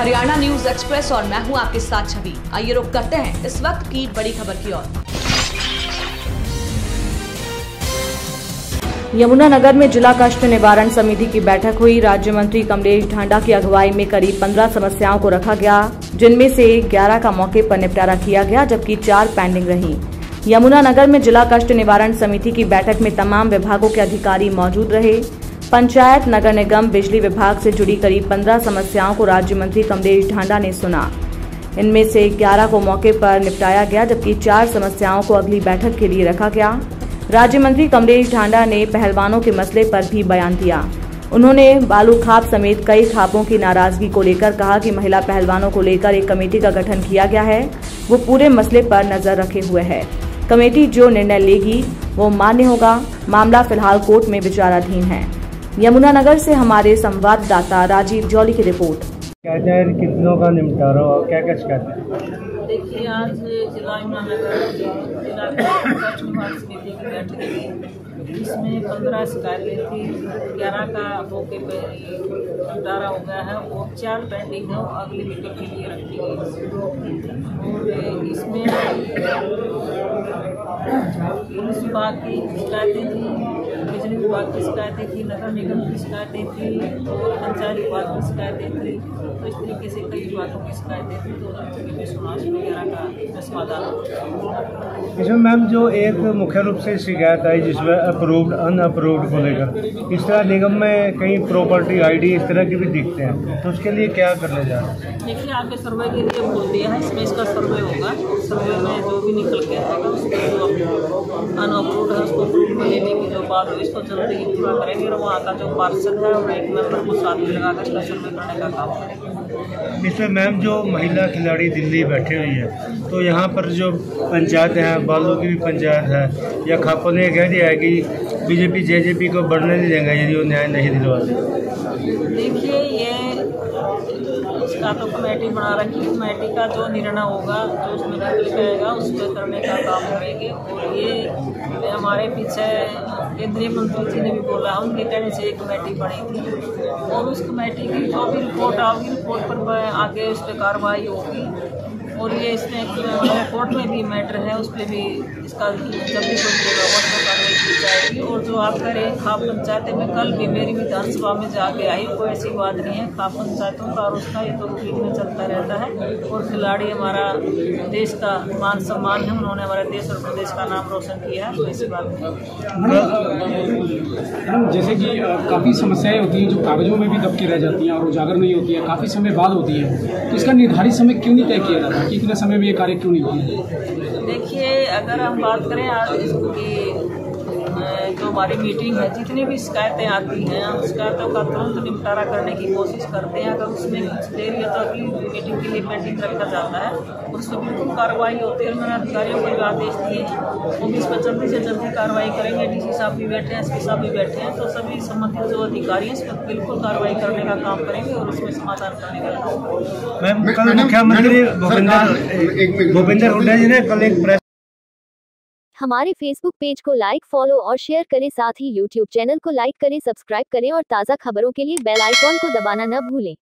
Haryana news express और मैं हूं आपके साथ छवि। आइए रुक करते हैं इस वक्त की बड़ी खबर की ओर। यमुनानगर में जिला कष्ट निवारण समिति की बैठक हुई। राज्य मंत्री कमलेश ढांडा की अगुवाई में करीब 15 समस्याओं को रखा गया, जिनमें से 11 का मौके पर निपटारा किया गया, जबकि 4 पेंडिंग रही। यमुनानगर में जिला कष्ट निवारण समिति की बैठक में तमाम विभागों के अधिकारी मौजूद रहे। पंचायत, नगर निगम, बिजली विभाग से जुड़ी करीब 15 समस्याओं को राज्य मंत्री कमलेश ढांडा ने सुना। इनमें से 11 को मौके पर निपटाया गया, जबकि 4 समस्याओं को अगली बैठक के लिए रखा गया। राज्य मंत्री कमलेश ढांडा ने पहलवानों के मसले पर भी बयान दिया। उन्होंने बालू खाप समेत कई खापों की नाराजगी को लेकर कहा कि महिला पहलवानों को लेकर एक कमेटी का गठन किया गया है, वो पूरे मसले पर नजर रखे हुए है। कमेटी जो निर्णय लेगी वो मान्य होगा। मामला फिलहाल कोर्ट में विचाराधीन है। यमुनानगर से हमारे संवाददाता राजीव जौली की रिपोर्ट। कितनों का निपटारा और क्या क्या शिकायत है? देखिए, आज जिला यमुनानगर जिला कष्ट निवारण समिति की बैठक थी। इसमें 15 शिकायतें थी, 11 का मौके पे निपटारा हो गया है और 4 पेंडिंग है और अगली मीटिंग के लिए रखी गई। और इसमें पुलिस विभाग की शिकायतें थी, बिजली विभाग की शिकायतें थी, नगर निगम की शिकायतें थी और पंचायत विभाग की शिकायतें थी। तो इस तरीके से कई विभागों की शिकायतें थी, तो वगैरह का समाधान। इसमें मैम जो एक मुख्य रूप से शिकायत आई जिसमें अप्रूव्ड अनअप्रूव्ड को लेकर, इस तरह निगम में कई प्रॉपर्टी आईडी इस तरह की भी दिखते हैं, तो उसके लिए क्या करने जा रहे हैं? देखिए, आपके सर्वे के लिए बोल दिया है, इसमें इसका सर्वे होगा। सर्वे में जो भी निकल के आएगा उसको जो अनअप्रूव्ड है उसको अप्रूव में लेने की जो बात हुई इसको जल्दी ही पूरा करेंगे और वहाँ का जो पार्षद है और एक मेंबर को साथ में लगाकर इसका सर्वे करने का काम करेंगे। इसमें मैम जो महिला खिलाड़ी दिल्ली बैठे हुई है, तो यहाँ पर जो पंचायत है, बालू की भी पंचायत है, या खापों ने कह दिया है कि बीजेपी जेजेपी को बढ़ने नहीं देंगे यदि वो न्याय नहीं दिलवाते। देखिए, ये इसका तो कमेटी बना रखी है। कमेटी का जो निर्णय होगा, जो उसमें निकल आएगा उसको करने का काम करेंगे। और ये हमारे पीछे केंद्रीय मंत्री जी ने भी बोला, उनके कहने से एक कमेटी बनी थी और उस कमेटी की जो भी रिपोर्ट आओगी, रिपोर्ट पर आगे उस पर कार्रवाई होगी। और ये इसमें कोर्ट में भी मैटर है, उस पर भी इसका जब भी कोई कार्रवाई की जाएगी। और जो आप कह रहे हैं खाप पंचायतें में, कल भी मेरी विधानसभा में जाके आई, कोई ऐसी बात नहीं है। खाप पंचायतों का और उसका ये तो रूटीन में चलता रहता है। और खिलाड़ी हमारा देश का मान सम्मान है, उन्होंने हमारे देश और प्रदेश का नाम रोशन किया है, तो ऐसी बात नहीं। जैसे कि काफ़ी समस्याएं होती हैं जो कागजों में भी दब के रह जाती हैं और उजागर नहीं होती है, काफ़ी समय बाद होती है, तो इसका निर्धारित समय क्यों नहीं तय किया जाता कि इतने समय में ये कार्य क्यों नहीं होता? देखिए, अगर हम बात करें आज इसकी जो हमारी मीटिंग है, जितनी भी शिकायतें आती हैं हम शिकायतों का तुरंत निपटारा करने की कोशिश करते हैं। अगर उसमें कुछ देर या तो अगली मीटिंग के लिए पेंडिंग रखा जाता है, उसमें बिल्कुल कार्रवाई होती है। मैंने अधिकारियों को भी आदेश दिए वो भी इस पर जल्दी से जल्दी कार्रवाई करेंगे। डीसी साहब भी बैठे हैं, एसपी साहब भी बैठे हैं, तो सभी संबंधित जो अधिकारी हैं इस पर बिल्कुल कार्रवाई करने का काम करेंगे और उसमें समाधान करने का काम। मैम, कल मुख्यमंत्री भूपेंद्र हुड्डा जी ने कल एक प्रेस हमारे फेसबुक पेज को लाइक, फॉलो और शेयर करें। साथ ही यूट्यूब चैनल को लाइक करें, सब्सक्राइब करें और ताज़ा खबरों के लिए बेल आइकॉन को दबाना न भूलें।